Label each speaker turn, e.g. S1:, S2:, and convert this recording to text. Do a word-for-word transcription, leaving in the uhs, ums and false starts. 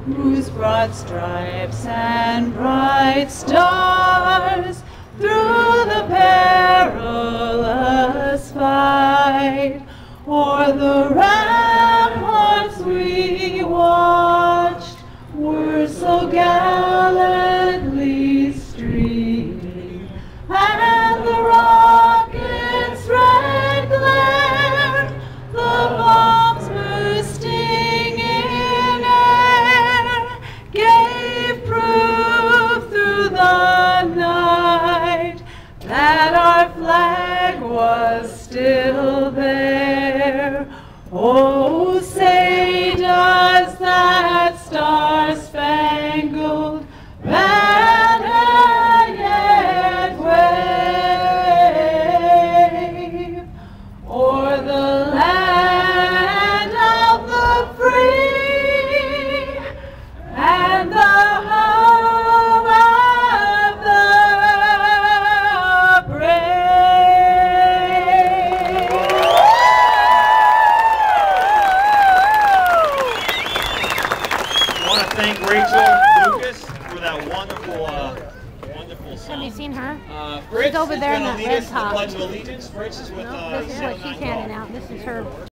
S1: whose broad stripes and bright stars through the perilous fight o'er the ramparts we watched were so gallantly streaming, and the rocket's red glare, the bombs bursting in air, gave proof through the night that our flag was still there. Oh, say does that star-spangled banner yet wave o'er the land of the free and the home of the brave?
S2: I want to thank Rachel Lucas for that wonderful, uh, wonderful song.
S3: Have you seen her?
S2: Uh, Fritz
S3: She's over
S2: is
S3: there in
S2: going to
S3: that
S2: lead
S3: red
S2: us to the
S3: top.
S2: Pledge of Allegiance. Fritz is with uh,
S3: This is what she's handing out. This is her